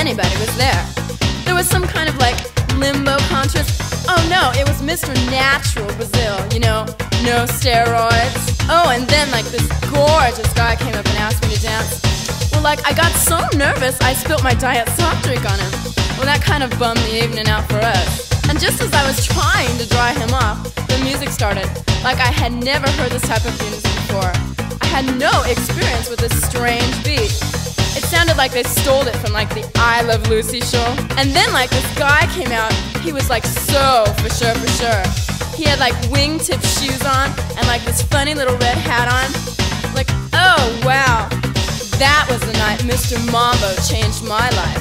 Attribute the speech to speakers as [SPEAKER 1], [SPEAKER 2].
[SPEAKER 1] anybody was there. There was some kind of like limbo conscious. Oh no, it was Mr. Natural Brazil, you know, no steroids. Oh, and then like this gorgeous guy came up and asked me to dance. Well, like I got so nervous I spilt my diet soft drink on him. Well, that kind of bummed the evening out for us. And just as I was trying to dry him off, the music started. Like I had never heard this type of music before. I had no experience with this strange beat. It sounded like they stole it from like the I Love Lucy show. And then like this guy came out. He was like so for sure. He had like wingtip shoes on and like this funny little red hat on. Like, oh wow, that was the night Mr. Mambo changed my life.